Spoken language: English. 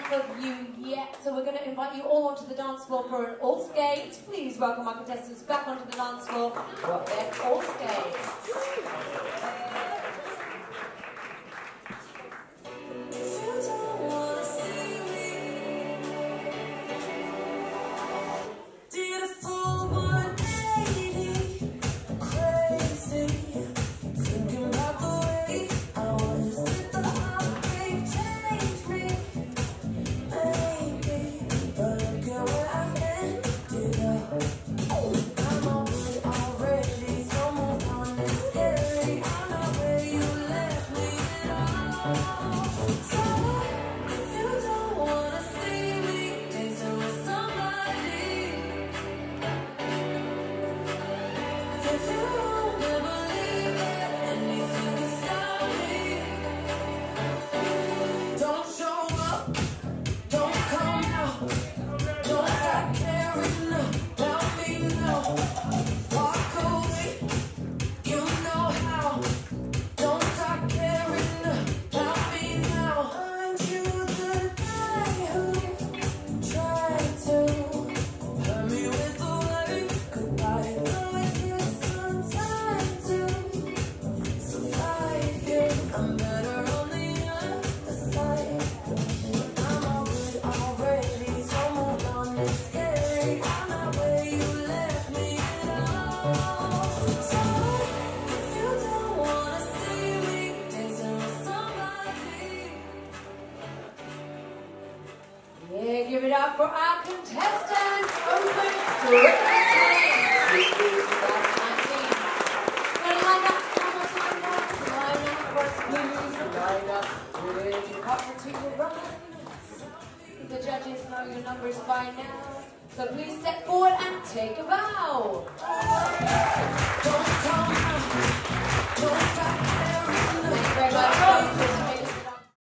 enough of you yet, so we're going to invite you all onto the dance floor for an all skate. Please welcome our contestants back onto the dance floor for their all skate. Give it up for our contestants, Open Bracknell 2019. Gonna line up one more time, guys. Line up, first please. Line up with your partner to your right. The judges know your numbers by now, so please step forward and take a bow.